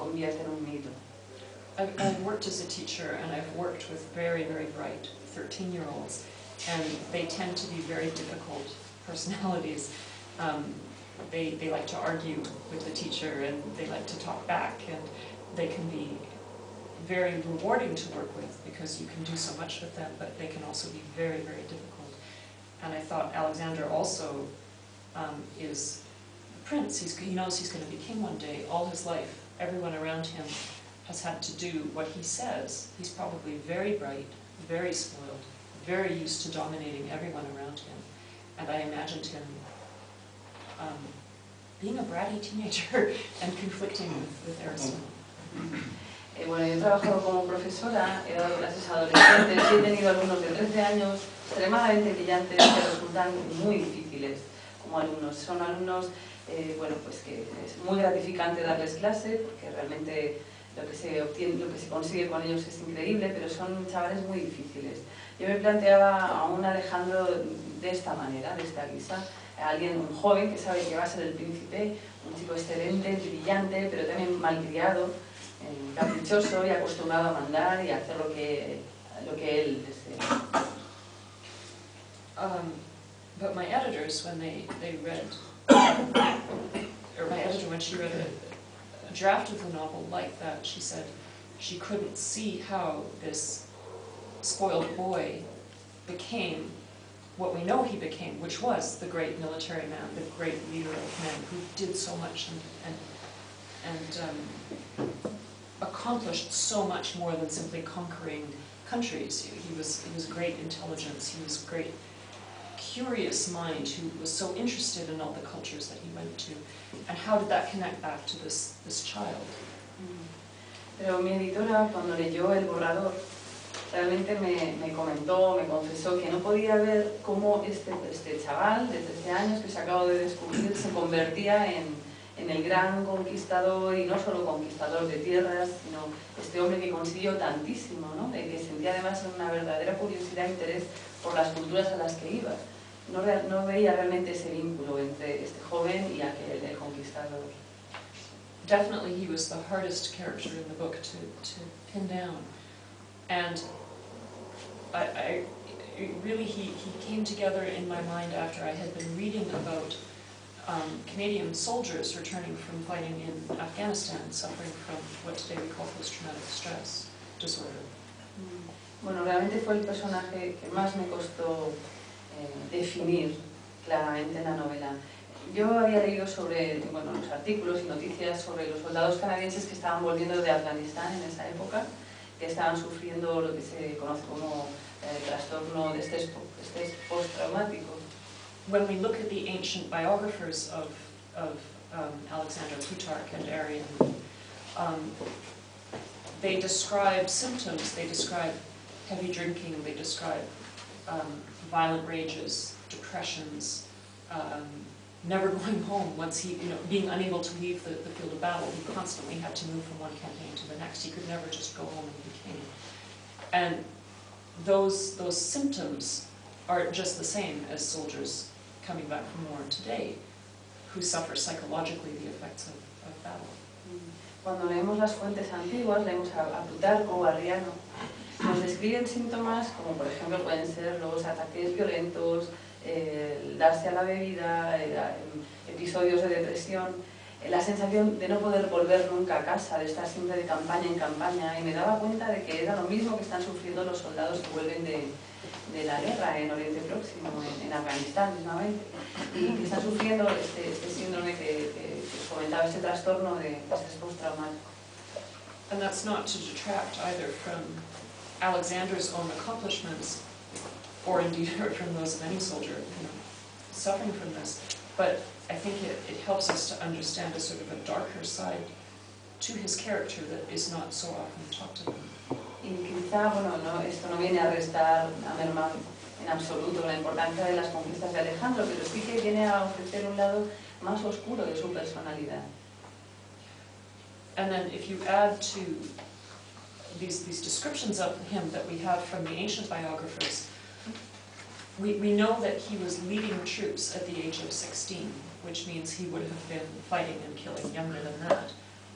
convierte en un mito. I've worked as a teacher, and I've worked with very, very bright 13-year-olds, and they tend to be very difficult personalities. They like to argue with the teacher, and they like to talk back, and they can be very rewarding to work with because you can do so much with them, but they can also be very, very difficult. And I thought Alexander also is a prince. He knows he's going to be king one day. All his life, everyone around him has had to do what he says. He's probably very bright, very spoiled, very used to dominating everyone around him. And I imagined him being a bratty teenager and conflicting with Aristotle. Bueno, yo he trabajado como profesora, he dado clases a adolescentes y he tenido alumnos de 13 años extremadamente brillantes que resultan muy difíciles como alumnos. Son alumnos, bueno, pues que es muy gratificante darles clase porque realmente lo que se obtiene, lo que se consigue con ellos es increíble, pero son chavales muy difíciles. Yo me planteaba a un Alejandro de esta manera, de esta guisa, un joven que sabe que va a ser el príncipe, un chico excelente, brillante, pero también malcriado, caprichoso y acostumbrado a mandar y a hacer lo que él desea. But my editors, when they read, or my editor, when she read a draft of the novel like that, she said she couldn't see how this spoiled boy became what we know he became, which was the great military man, the great leader of men who did so much and accomplished so much more than simply conquering countries. He was great intelligence. He was great curious mind who was so interested in all the cultures that he went to. And how did that connect back to this child? Pero mi editora, cuando leyó el borrador, realmente me comentó, me confesó que no podía ver cómo este chaval de 13 años que se acabó de descubrir se convertía en el gran conquistador, y no solo conquistador de tierras, sino este hombre que consiguió tantísimo, ¿no? Que sentía además una verdadera curiosidad e interés por las culturas a las que iba. No veía realmente ese vínculo entre este joven y aquel, el conquistador. Definitely he was the hardest character in the book to pin down. And he came together in my mind after I had been reading about Canadian soldiers returning from fighting in Afghanistan, suffering from what today we call post-traumatic stress disorder. Bueno, realmente fue el personaje que más me costó definir claramente en la novela. Yo había leído sobre los artículos y noticias sobre los soldados canadienses que estaban volviendo de Afganistán en esa época, que estaban sufriendo lo que se conoce como trastorno de estrés postraumático. When we look at the ancient biographers of Alexander, Plutarch and Arrian, they describe symptoms, they describe heavy drinking, they describe violent rages, depressions, never going home once he, being unable to leave the field of battle. He constantly had to move from one campaign to the next. He could never just go home and be king. And those symptoms are just the same as soldiers coming back from war today, who suffer psychologically the effects of battle. Cuando leemos las fuentes antiguas, leemos a Plutarco o a Arriano, nos describen síntomas como, por ejemplo, pueden ser los ataques violentos, el darse a la bebida, episodios de depresión, la sensación de no poder volver nunca a casa, de estar siempre de campaña en campaña, y me daba cuenta de que era lo mismo que están sufriendo los soldados que vuelven de la guerra en Oriente Próximo, en Afganistán mismamente, y que están sufriendo este síndrome que comentaba, ese trastorno de estrés postraumático. And that's not to detract either from Alexander's own accomplishments, or indeed from those of any soldier suffering from this, but I think it helps us to understand a sort of a darker side to his character that is not so often talked about. Y quizá, esto no viene a restar, a mermar en absoluto la importancia de las conquistas de Alejandro, pero sí que viene a ofrecer un lado más oscuro de su personalidad. And then if you add to these descriptions of him that we have from the ancient biographers, we know that he was leading troops at the age of 16, which means he would have been fighting and killing younger than that.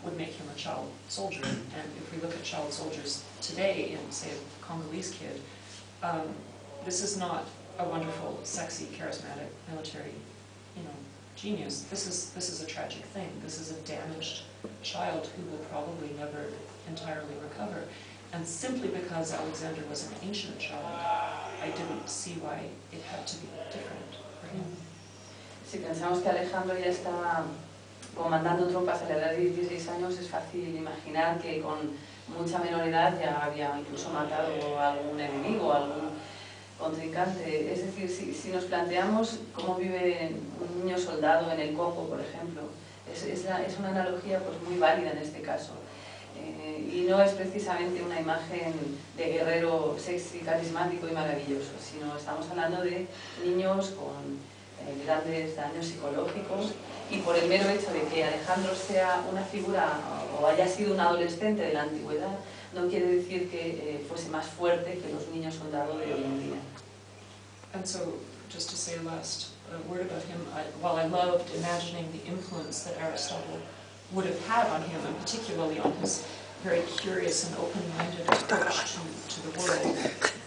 would make him a child soldier. And if we look at child soldiers today in, say, a Congolese kid, this is not a wonderful, sexy, charismatic military, genius. This is a tragic thing. This is a damaged child who will probably never entirely recover. And simply because Alexander was an ancient child, I didn't see why it had to be different for him. Si pensamos que Alejandro ya estaba comandando tropas a la edad de 16 años, es fácil imaginar que con mucha menor edad ya había incluso matado a algún enemigo, a algún contrincante. Es decir, si nos planteamos cómo vive un niño soldado en el Congo, por ejemplo, es una analogía pues muy válida en este caso. Y no es precisamente una imagen de guerrero sexy, carismático y maravilloso, sino estamos hablando de niños con grandes daños psicológicos, y por el mero hecho de que Alejandro sea una figura o haya sido un adolescente de la antigüedad, no quiere decir que fuese más fuerte que los niños soldados de hoy en día. And so, just to say a last word about him, while I loved imagining the influence that Aristotle would have had on him, and particularly on his very curious and open-minded approach to the world,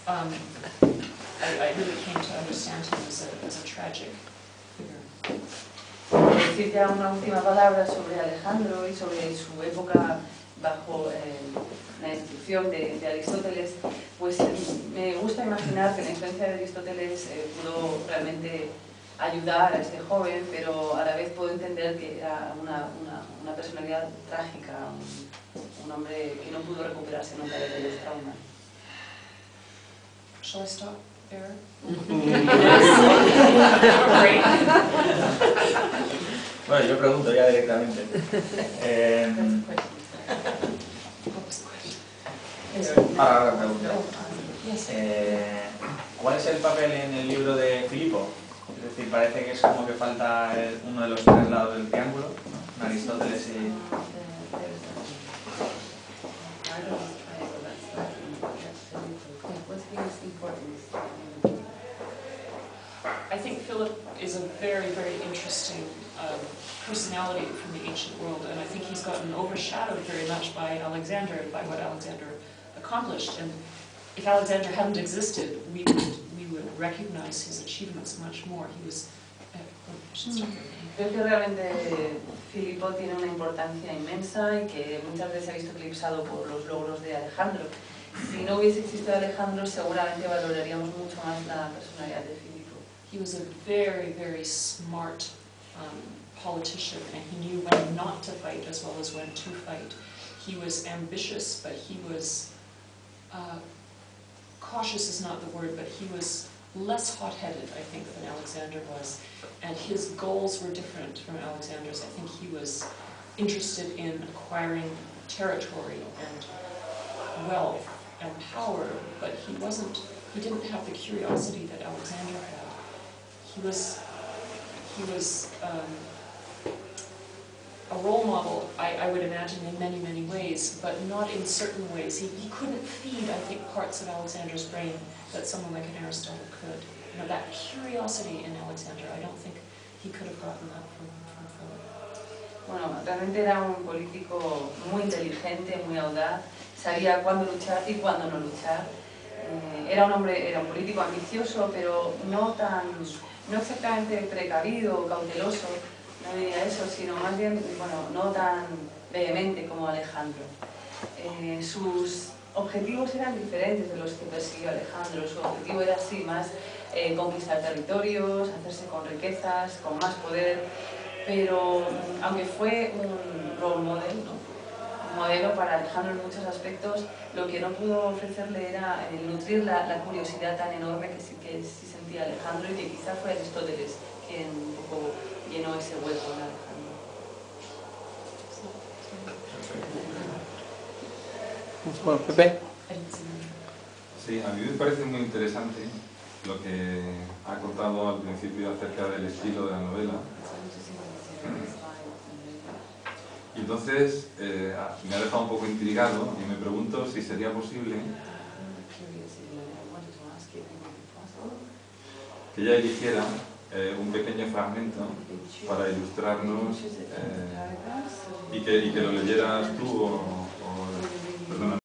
I really came to understand him as a tragic figure. Decir ya una última palabra sobre Alejandro y sobre su época bajo la instrucción de Aristóteles, pues me gusta imaginar que la influencia de Aristóteles pudo realmente ayudar a este joven, pero a la vez puedo entender que era una personalidad trágica, un hombre que no pudo recuperarse nunca de aquellos traumas. Shall I stop there? Bueno, yo pregunto ya directamente. Ahora pregunto. ¿Cuál es el papel en el libro de Filipo? Es decir, parece que es como que falta uno de los tres lados del triángulo, ¿no? Aristóteles y... I think Philip is a very, very interesting personality from the ancient world, and I think he's gotten overshadowed very much by Alexander and by what Alexander accomplished. And if Alexander hadn't existed, we would recognize his achievements much more. He was... Creo que realmente Filipo tiene una importancia inmensa y que muchas veces se ha visto eclipsado por los logros de Alejandro. Si no hubiese existido Alejandro, seguramente valoraríamos mucho más la personalidad de Filipo. He was a very, very smart politician, and he knew when not to fight as well as when to fight. He was ambitious, but he was cautious is not the word, but he was less hot-headed, I think, than Alexander was. And his goals were different from Alexander's. I think he was interested in acquiring territory and wealth and power, but he didn't have the curiosity that Alexander had. He was a role model, I would imagine, in many, many ways, but not in certain ways. He couldn't feed, I think, parts of Alexander's brain that someone like an Aristotle could. You know, that curiosity in Alexander, I don't think he could have gotten that from Philip. Bueno, realmente era un político muy inteligente, muy audaz, sabía cuándo luchar y cuándo no luchar. Era un político ambicioso, pero no exactamente precavido o cauteloso, no diría eso, sino más bien, bueno, no tan vehemente como Alejandro. Sus objetivos eran diferentes de los que persiguió Alejandro. Su objetivo era así, más conquistar territorios, hacerse con riquezas, con más poder, pero aunque fue un role model, ¿no? Un modelo para Alejandro en muchos aspectos, lo que no pudo ofrecerle era nutrir la curiosidad tan enorme que sí sentía Alejandro, y que quizá fue Aristóteles quien un poco llenó ese hueco en Alejandro. Bueno, Pepe. Sí, a mí me parece muy interesante lo que ha contado al principio acerca del estilo de la novela. Y entonces me ha dejado un poco intrigado y me pregunto si sería posible que ella eligiera un pequeño fragmento para ilustrarnos y que lo leyeras tú o